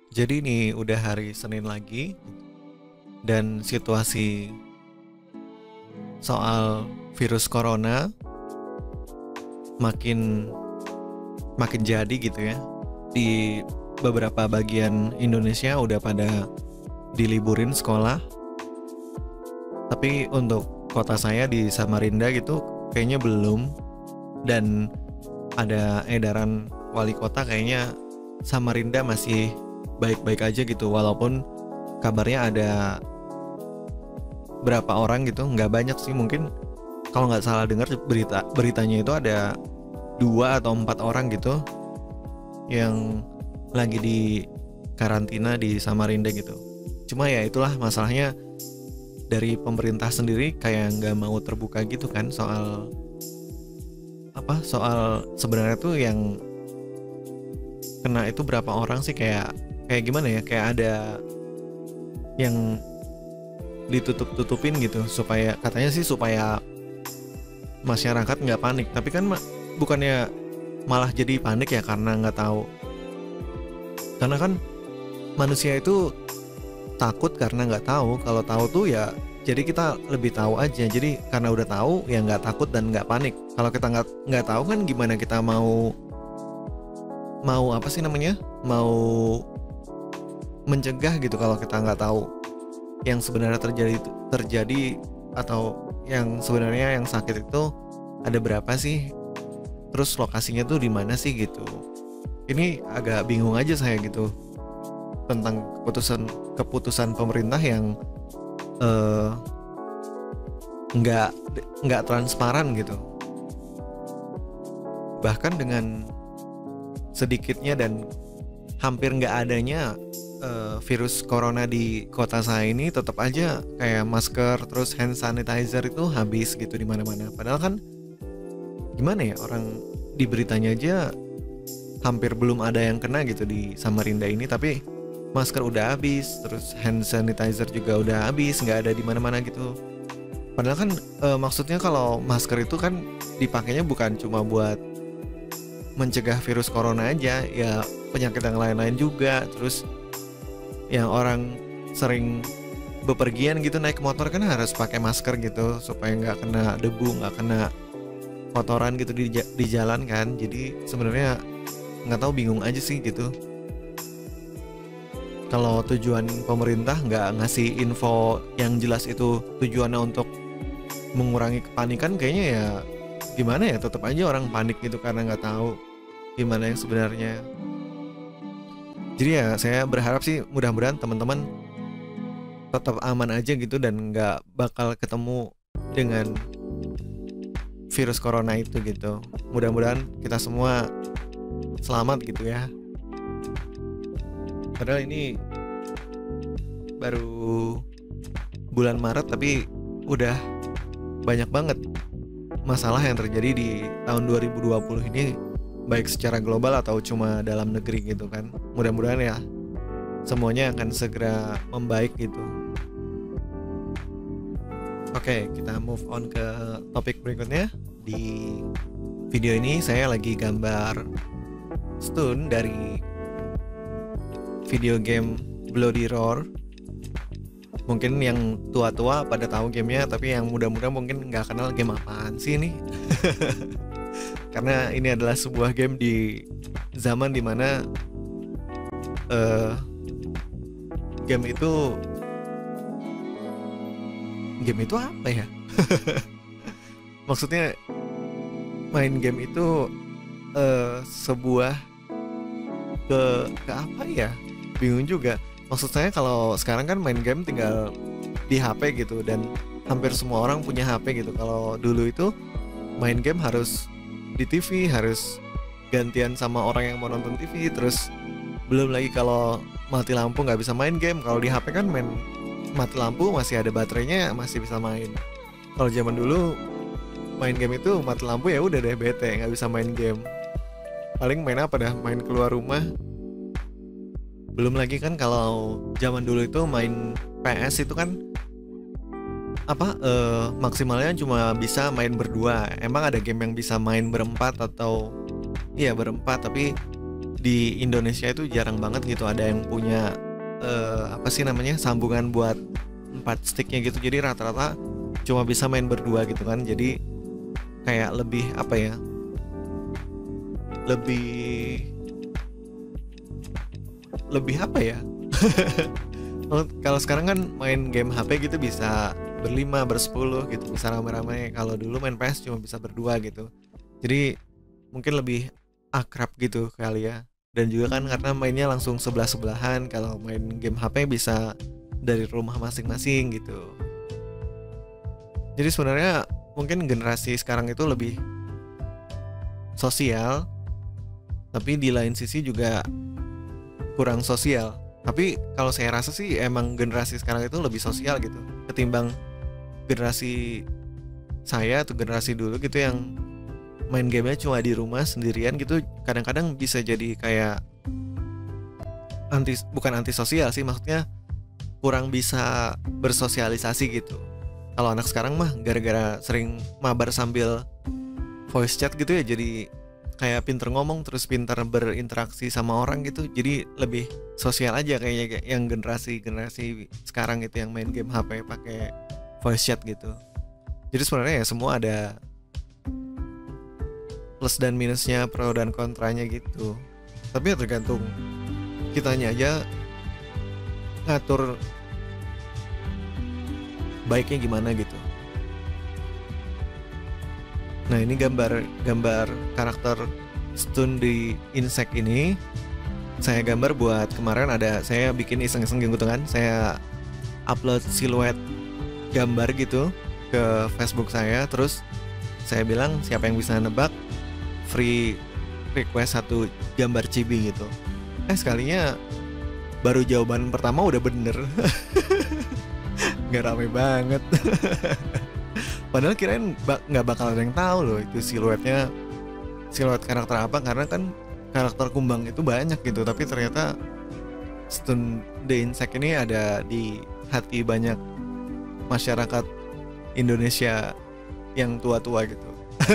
Jadi ini udah hari Senin lagi dan situasi soal virus corona makin makin jadi gitu ya. Di beberapa bagian Indonesia udah pada diliburin sekolah. Tapi untuk kota saya di Samarinda gitu kayaknya belum, dan ada edaran wali kota kayaknya Samarinda masih baik-baik aja gitu, walaupun kabarnya ada berapa orang gitu, nggak banyak sih, mungkin kalau nggak salah dengar beritanya itu ada 2 atau 4 orang gitu yang lagi di karantina di Samarinda gitu. Cuma ya itulah masalahnya, dari pemerintah sendiri kayak nggak mau terbuka gitu kan soal soal sebenarnya tuh yang kena itu berapa orang sih, kayak kayak gimana ya, kayak ada yang ditutup-tutupin gitu, supaya katanya sih supaya masyarakat nggak panik. Tapi kan bukannya malah jadi panik ya karena nggak tahu. Karena kan manusia itu takut karena nggak tahu. Kalau tahu tuh ya jadi kita lebih tahu aja. Jadi karena udah tahu ya nggak takut dan nggak panik. Kalau kita nggak tahu kan gimana kita mau apa sih namanya, mau mencegah gitu kalau kita nggak tahu yang sebenarnya terjadi atau yang sebenarnya yang sakit itu ada berapa sih, terus lokasinya tuh di mana sih gitu. Ini agak bingung aja saya gitu tentang keputusan pemerintah yang eh, nggak nggak transparan gitu. Bahkan dengan sedikitnya dan hampir nggak adanya virus corona di kota saya ini, tetap aja kayak masker terus hand sanitizer itu habis gitu di mana-mana. Padahal kan gimana ya, orang di beritanya aja hampir belum ada yang kena gitu di Samarinda ini, tapi masker udah habis, terus hand sanitizer juga udah habis, nggak ada di mana-mana gitu. Padahal kan maksudnya kalau masker itu kan dipakainya bukan cuma buat mencegah virus corona aja, ya penyakit yang lain-lain juga. Terus yang orang sering bepergian gitu naik motor kan harus pakai masker gitu supaya nggak kena debu, nggak kena kotoran gitu di jalan kan. Jadi sebenarnya nggak tahu, bingung aja sih gitu. Kalau tujuan pemerintah nggak ngasih info yang jelas itu tujuannya untuk mengurangi kepanikan, kayaknya ya gimana ya, tetap aja orang panik gitu karena nggak tahu gimana yang sebenarnya. Jadi ya saya berharap sih mudah-mudahan teman-teman tetap aman aja gitu dan nggak bakal ketemu dengan virus corona itu gitu. Mudah-mudahan kita semua selamat gitu ya. Padahal ini baru bulan Maret tapi udah banyak banget masalah yang terjadi di tahun 2020 ini, baik secara global atau cuma dalam negeri gitu kan. Mudah-mudahan ya semuanya akan segera membaik gitu. Oke, kita move on ke topik berikutnya. Di video ini saya lagi gambar stun dari video game Bloody Roar. Mungkin yang tua-tua pada tahu gamenya, tapi yang muda-muda mungkin nggak kenal game apaan sih ini. Karena ini adalah sebuah game di zaman dimana game itu apa ya? Maksudnya main game itu sebuah ke apa ya? Bingung juga. Maksud saya kalau sekarang kan main game tinggal di HP gitu, dan hampir semua orang punya HP gitu. Kalau dulu itu main game harus di TV, harus gantian sama orang yang mau nonton TV. Terus belum lagi kalau mati lampu nggak bisa main game. Kalau di HP kan main mati lampu masih ada baterainya, masih bisa main. Kalau zaman dulu main game itu mati lampu ya udah deh, bete nggak bisa main game. Paling main apa dah, main keluar rumah. Belum lagi kan kalau zaman dulu itu main PS itu kan maksimalnya cuma bisa main berdua. Emang ada game yang bisa main berempat atau iya berempat, tapi di Indonesia itu jarang banget gitu ada yang punya apa sih namanya, sambungan buat 4 sticknya gitu. Jadi rata-rata cuma bisa main berdua gitu kan. Jadi kayak lebih apa ya, lebih lebih apa ya. Kalau sekarang kan main game HP gitu bisa berlima, bersepuluh gitu, bisa rame-rame. Kalau dulu main PS cuma bisa berdua gitu. Jadi mungkin lebih akrab gitu kali ya. Dan juga kan karena mainnya langsung sebelah-sebelahan. Kalau main game HP bisa dari rumah masing-masing gitu. Jadi sebenarnya mungkin generasi sekarang itu lebih sosial, tapi di lain sisi juga kurang sosial. Tapi kalau saya rasa sih emang generasi sekarang itu lebih sosial gitu ketimbang generasi saya atau generasi dulu gitu yang main gamenya cuma di rumah sendirian gitu. Kadang-kadang bisa jadi kayak bukan anti sosial sih, maksudnya kurang bisa bersosialisasi gitu. Kalau anak sekarang mah gara-gara sering mabar sambil voice chat gitu ya, jadi kayak pinter ngomong terus pinter berinteraksi sama orang gitu. Jadi lebih sosial aja kayaknya yang generasi sekarang itu yang main game HP pakai voice chat gitu. Jadi sebenarnya ya semua ada plus dan minusnya, pro dan kontranya gitu. Tapi ya tergantung kitanya aja ngatur baiknya gimana gitu. Nah, ini gambar karakter stun di insect ini saya gambar buat kemarin, ada saya bikin iseng-iseng gitu kan. Saya upload siluet gambar gitu ke Facebook saya, terus saya bilang siapa yang bisa nebak free request 1 gambar chibi gitu. Sekalinya baru jawaban pertama udah bener. Nggak rame banget. Padahal kirain nggak bakal ada yang tahu loh itu siluet karakter apa, karena kan karakter kumbang itu banyak gitu. Tapi ternyata stun the insect ini ada di hati banyak masyarakat Indonesia yang tua-tua gitu.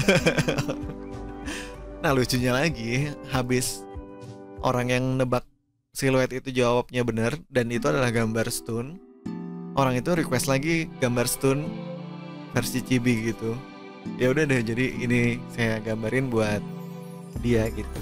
Nah, lucunya lagi, habis orang yang nebak siluet itu jawabnya benar dan itu adalah gambar stun, orang itu request lagi gambar stun versi chibi gitu. Ya udah deh, jadi ini saya gambarin buat dia gitu.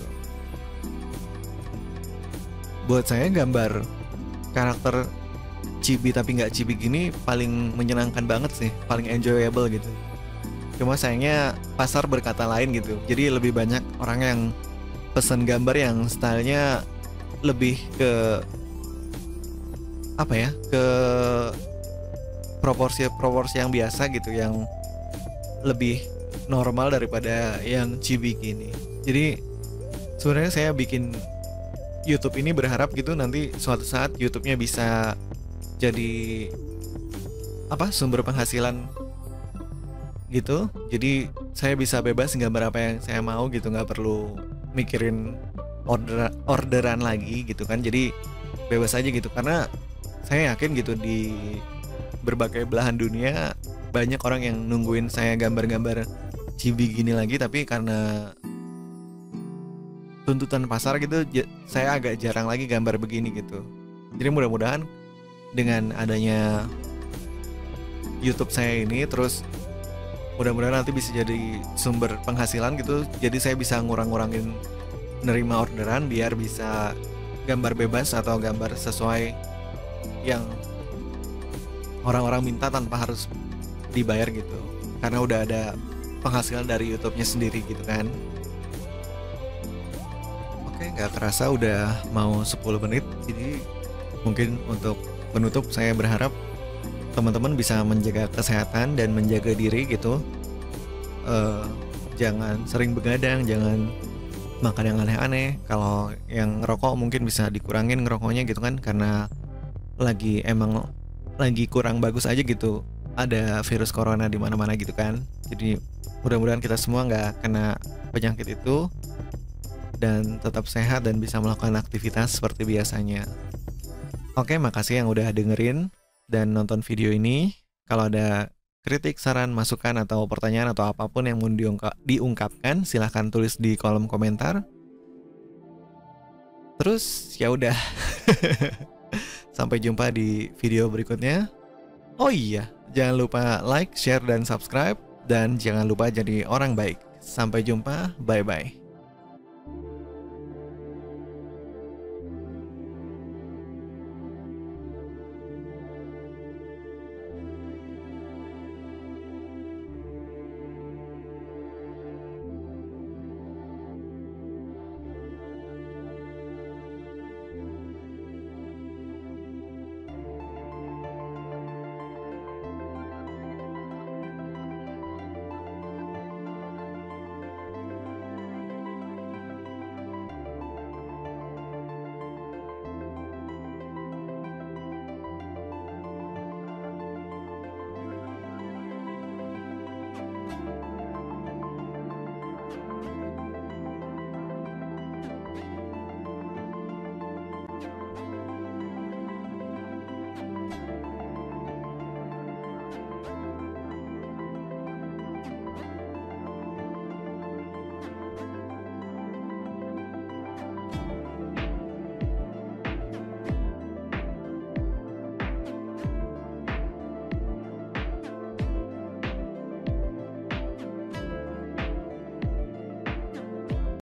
Buat saya gambar karakter chibi tapi nggak chibi gini paling menyenangkan banget sih, paling enjoyable gitu. Cuma sayangnya pasar berkata lain gitu. Jadi lebih banyak orang yang pesan gambar yang stylenya lebih ke apa ya, ke proporsi yang biasa gitu, yang lebih normal daripada yang chibi gini. Jadi sebenarnya saya bikin YouTube ini berharap gitu nanti suatu saat YouTube-nya bisa jadi apa, sumber penghasilan gitu. Jadi saya bisa bebas gambar apa yang saya mau gitu, nggak perlu mikirin orderan lagi gitu kan. Jadi bebas aja gitu, karena saya yakin gitu di berbagai belahan dunia banyak orang yang nungguin saya gambar-gambar chibi gini lagi, tapi karena tuntutan pasar gitu saya agak jarang lagi gambar begini gitu. Jadi mudah-mudahan dengan adanya YouTube saya ini, terus mudah-mudahan nanti bisa jadi sumber penghasilan gitu. Jadi saya bisa ngurang-ngurangin nerima orderan biar bisa gambar bebas atau gambar sesuai yang orang-orang minta tanpa harus dibayar gitu, karena udah ada penghasilan dari YouTube-nya sendiri gitu kan. Oke, nggak kerasa udah mau 10 menit. Jadi mungkin untuk penutup saya berharap teman-teman bisa menjaga kesehatan dan menjaga diri gitu. Jangan sering begadang, jangan makan yang aneh-aneh. Kalau yang ngerokok mungkin bisa dikurangin ngerokoknya gitu kan, karena emang lagi kurang bagus aja gitu, ada virus corona di mana-mana gitu kan. Jadi mudah-mudahan kita semua nggak kena penyakit itu dan tetap sehat dan bisa melakukan aktivitas seperti biasanya. Oke, makasih yang udah dengerin dan nonton video ini. Kalau ada kritik, saran, masukan, atau pertanyaan atau apapun yang mau diungkapkan, silahkan tulis di kolom komentar. Terus ya udah. Sampai jumpa di video berikutnya. Oh iya, jangan lupa like, share, dan subscribe. Dan jangan lupa jadi orang baik. Sampai jumpa, bye-bye.